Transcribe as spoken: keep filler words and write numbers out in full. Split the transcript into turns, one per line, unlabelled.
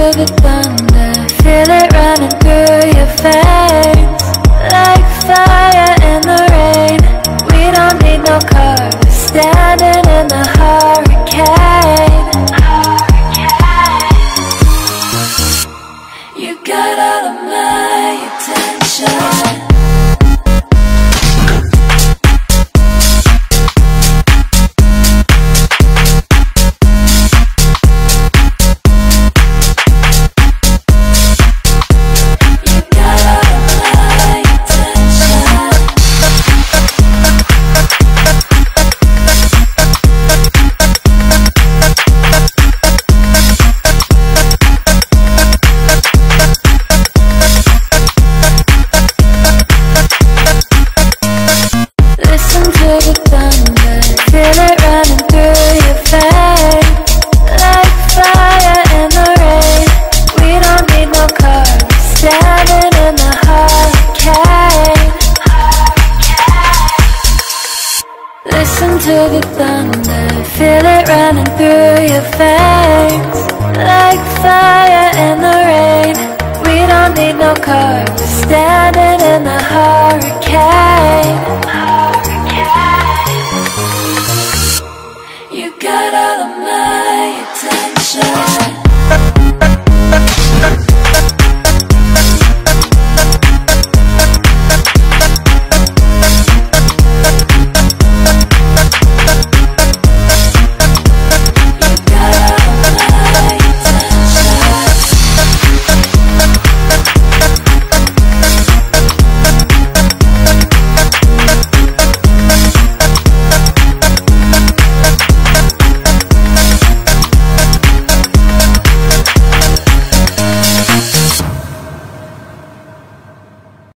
the thunder, feel it running through your veins. Like fire in the rain, we don't need no car, we're standing in the hurricane. You got all of my attention. Listen to the thunder, feel it running through your veins. Like fire in the rain, we don't need no car, we're standing in the hurricane.